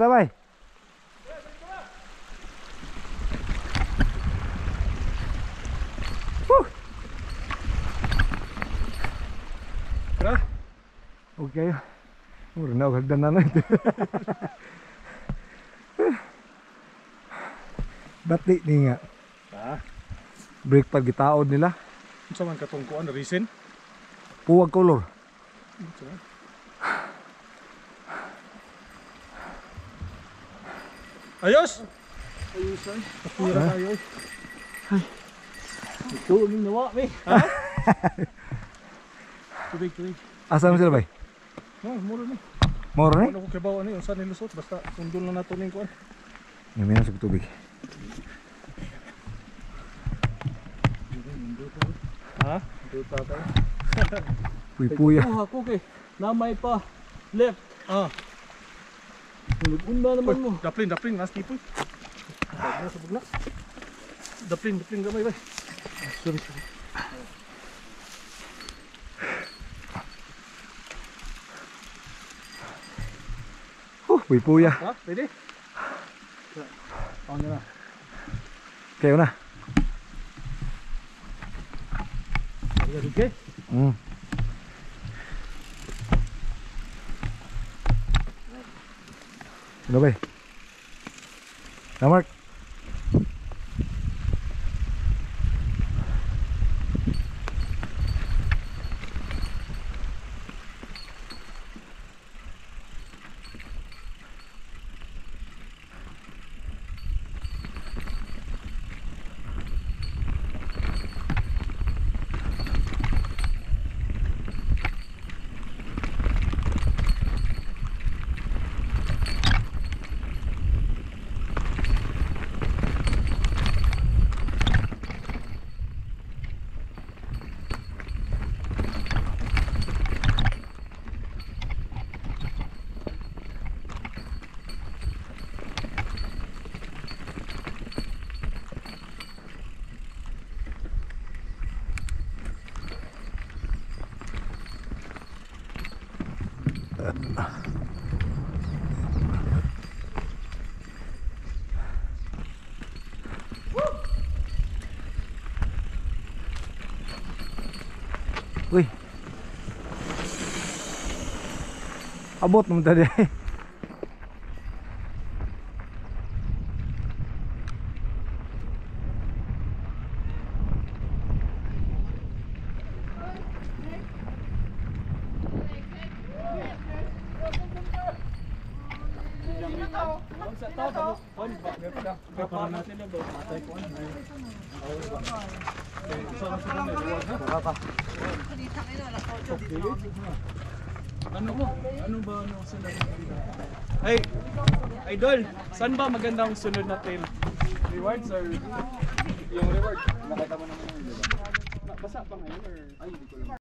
Tara bay. Tara. Okay. Mura na hagdan na ito. Bati ni nga. Break pag gitaod nila. Unsa man katong kuan reason? Puwag color. Ayos! Ayos ay. Kapira tayo. Ay. Ito ang nawa, me. Ha? Tubig. Asa mo sila bay? Mura na. Moro ni? Ano ko kibaw ani unsa ni lusot basta sundol na nato ning kuan. Ngayon sa tubig. Ha? Duta tayo. Puy-puya. Ako kay namay pa left. Unda naman mo. Daplin nas tipoy. Bagna sa bugna. Daplin gamay bay. Sorry. Puy-puya. Ha? Pwede? Ano na? Kayo na. Okay. Ano bay? Na Mark. Uy. Abot naman tadi. Ano ba sila? Hey, idol, saan ba magandang sunod natin? Rewards or yung reward? Nakita mo naman yung diba? Basa pa ngayon or ay hindi ko lang.